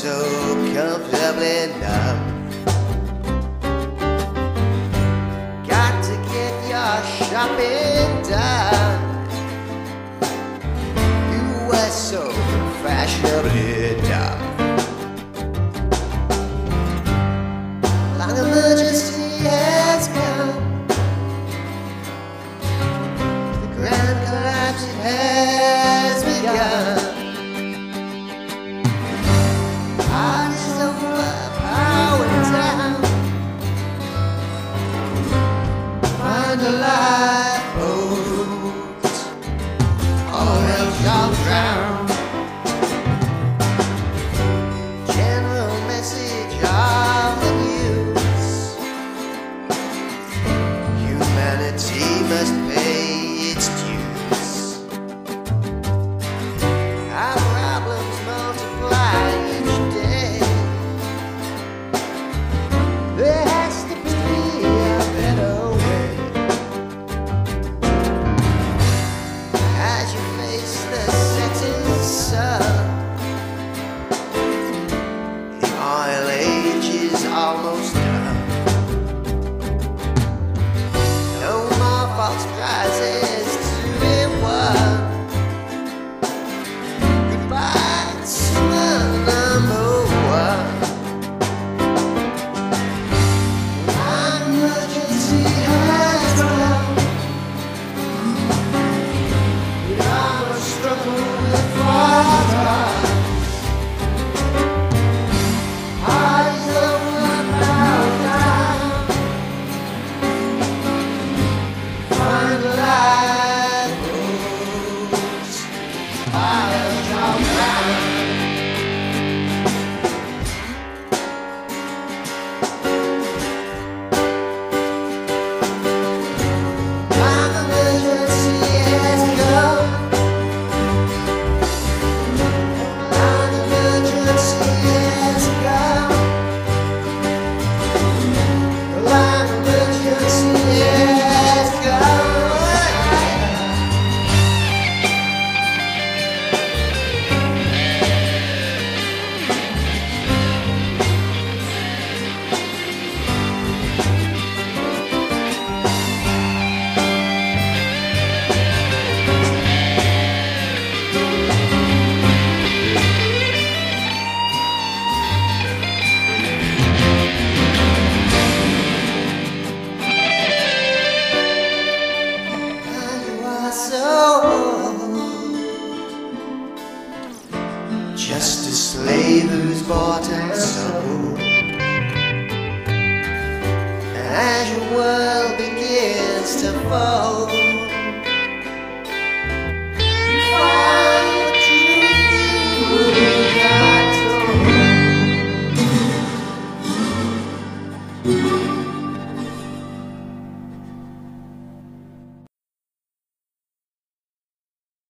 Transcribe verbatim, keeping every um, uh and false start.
so comfortably numb. Got to get your shopping done. You were so fashionably dumb. Long emergency has come. The grand collapse it has begun. Heart is over, power down. Find a lifeboat, or else you'll drown. General message of the news: humanity must pay its dues. Our problems multiply each day. There has to be a better way. As you face the setting sun, the oil age is almost done. No more false prizes to be won. Goodbye to my number one. My emergency has come. We are a struggle with water. Eyes over, power down. Find a lifeboat, fire shall drown. My emergency has come. My emergency has come. My emergency has come. You are so just a slave who's bought and sold. And as your world begins to fold,